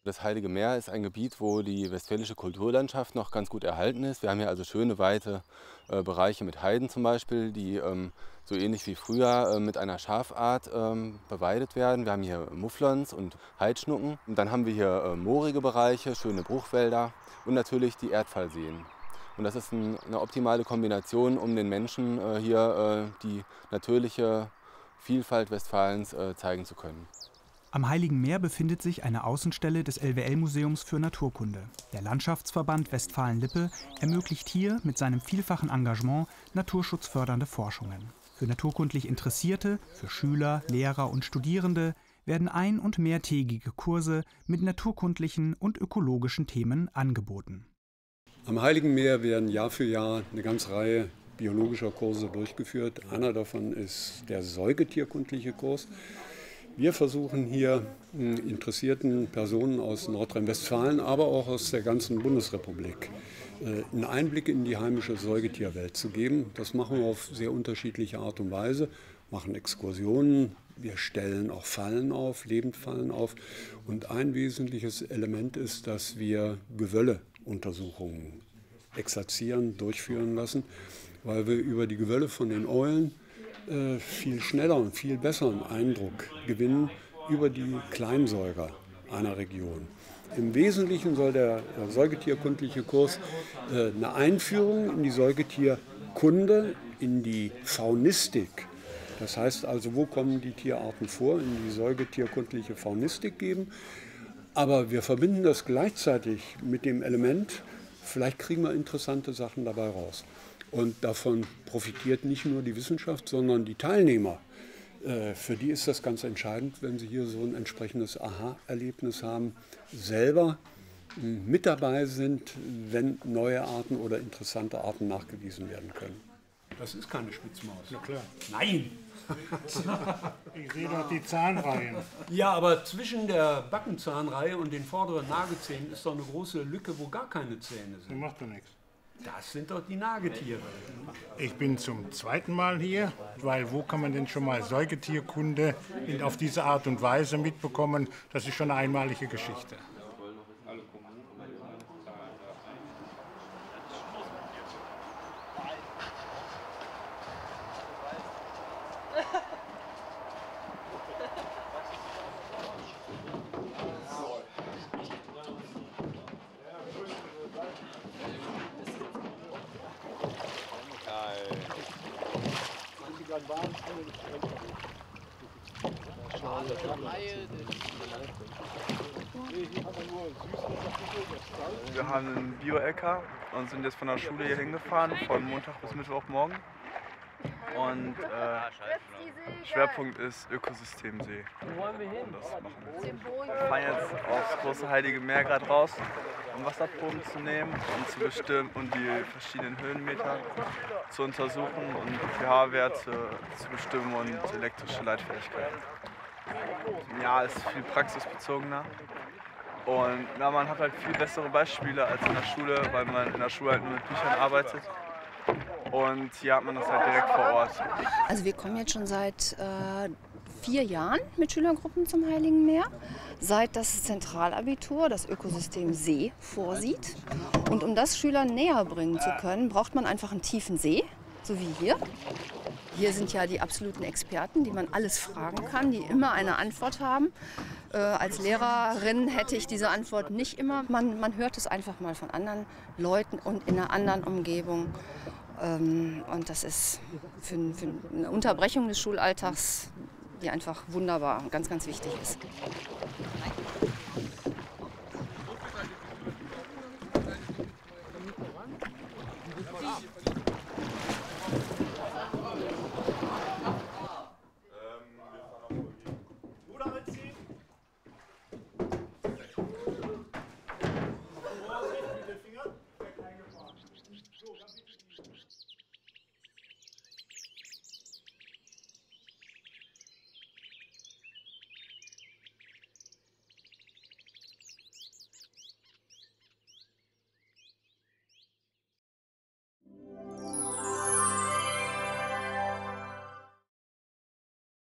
Das Heilige Meer ist ein Gebiet, wo die westfälische Kulturlandschaft noch ganz gut erhalten ist. Wir haben hier also schöne, weite Bereiche mit Heiden zum Beispiel, die so ähnlich wie früher mit einer Schafart beweidet werden. Wir haben hier Mufflons und Heidschnucken. Und dann haben wir hier moorige Bereiche, schöne Bruchwälder und natürlich die Erdfallseen. Und das ist eine optimale Kombination, um den Menschen hier die natürliche Vielfalt Westfalens zeigen zu können. Am Heiligen Meer befindet sich eine Außenstelle des LWL-Museums für Naturkunde. Der Landschaftsverband Westfalen-Lippe ermöglicht hier mit seinem vielfachen Engagement naturschutzfördernde Forschungen. Für naturkundlich Interessierte, für Schüler, Lehrer und Studierende werden ein- und mehrtägige Kurse mit naturkundlichen und ökologischen Themen angeboten. Am Heiligen Meer werden Jahr für Jahr eine ganze Reihe biologischer Kurse durchgeführt. Einer davon ist der säugetierkundliche Kurs. Wir versuchen hier interessierten Personen aus Nordrhein-Westfalen, aber auch aus der ganzen Bundesrepublik einen Einblick in die heimische Säugetierwelt zu geben. Das machen wir auf sehr unterschiedliche Art und Weise, machen Exkursionen, wir stellen auch Fallen auf, Lebendfallen auf. Und ein wesentliches Element ist, dass wir Gewölleuntersuchungen exerzieren, durchführen lassen, weil wir über die Gewölle von den Eulen viel schneller und viel besseren Eindruck gewinnen über die Kleinsäuger einer Region. Im Wesentlichen soll der säugetierkundliche Kurs eine Einführung in die Säugetierkunde, in die Faunistik, das heißt also, wo kommen die Tierarten vor, in die säugetierkundliche Faunistik geben. Aber wir verbinden das gleichzeitig mit dem Element, vielleicht kriegen wir interessante Sachen dabei raus. Und davon profitiert nicht nur die Wissenschaft, sondern die Teilnehmer. Für die ist das ganz entscheidend, wenn sie hier so ein entsprechendes Aha-Erlebnis haben, selber mit dabei sind, wenn neue Arten oder interessante Arten nachgewiesen werden können. Das ist keine Spitzmaus. Na klar. Nein! Ich sehe doch die Zahnreihen. Ja, aber zwischen der Backenzahnreihe und den vorderen Nagezähnen ist doch eine große Lücke, wo gar keine Zähne Das sind. macht doch nichts. Das sind doch die Nagetiere. Ich bin zum zweiten Mal hier, weil wo kann man denn schon mal Säugetierkunde auf diese Art und Weise mitbekommen? Das ist schon eine einmalige Geschichte. Wir haben einen Bio-LK und sind jetzt von der Schule hier hingefahren, von Montag bis Mittwochmorgen. Und Schwerpunkt ist Ökosystemsee. Und das machen wir jetzt. Wir fahren jetzt aufs große Heilige Meer gerade raus, um Wasserproben zu nehmen und zu bestimmen und die verschiedenen Höhenmeter zu untersuchen und pH-Werte zu bestimmen und elektrische Leitfähigkeit. Ja, ist viel praxisbezogener. Und ja, man hat halt viel bessere Beispiele als in der Schule, weil man in der Schule halt nur mit Büchern arbeitet. Und hier hat man das halt direkt vor Ort. Also wir kommen jetzt schon seit 4 Jahren mit Schülergruppen zum Heiligen Meer, seit das Zentralabitur das Ökosystem See vorsieht. Und um das Schülern näher bringen zu können, braucht man einfach einen tiefen See, so wie hier. Hier sind ja die absoluten Experten, die man alles fragen kann, die immer eine Antwort haben. Als Lehrerin hätte ich diese Antwort nicht immer. Man hört es einfach mal von anderen Leuten und in einer anderen Umgebung. Und das ist für eine Unterbrechung des Schulalltags, die einfach wunderbar und ganz, ganz wichtig ist.